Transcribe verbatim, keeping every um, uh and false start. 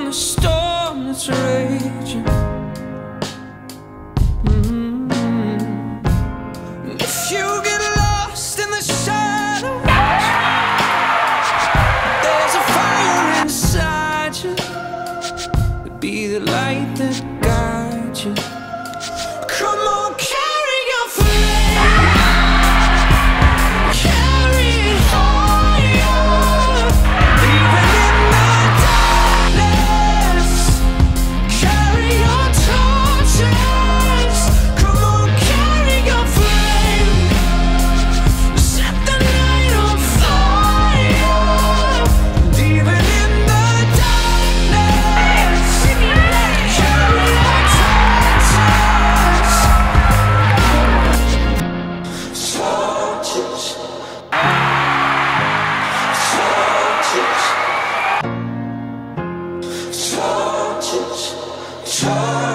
a storm that's raging. Mm-hmm. If you get lost in the shadows, there's a fire inside you. It'll be the light that guides you. Come on, carry your flame, carry it higher, even in the darkness. Carry your torches. Come on, carry your flame, set the night on fire, even in the darkness. Carry your torches. Torches, torches, torches, torches.